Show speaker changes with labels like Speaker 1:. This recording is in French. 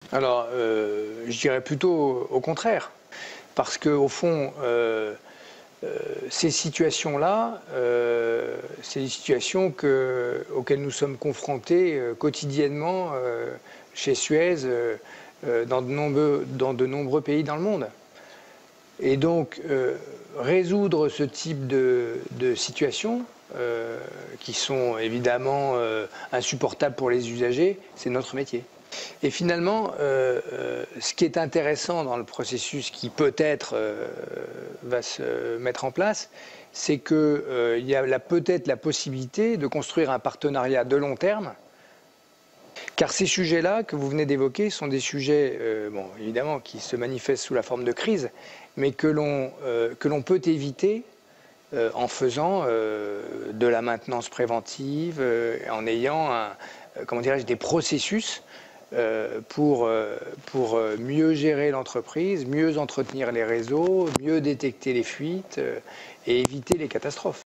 Speaker 1: Alors, je dirais plutôt au contraire, parce qu'au fond, ces situations-là, c'est des situations auxquelles nous sommes confrontés quotidiennement chez Suez, dans de nombreux pays dans le monde. Et donc, résoudre ce type de situations, qui sont évidemment insupportables pour les usagers, c'est notre métier. Et finalement, ce qui est intéressant dans le processus qui peut-être va se mettre en place, c'est qu'il y a peut-être la possibilité de construire un partenariat de long terme, car ces sujets-là que vous venez d'évoquer sont des sujets, bon, évidemment, qui se manifestent sous la forme de crise, mais que l'on peut éviter en faisant de la maintenance préventive, en ayant comment dirais-je, des processus pour mieux gérer l'entreprise, mieux entretenir les réseaux, mieux détecter les fuites et éviter les catastrophes.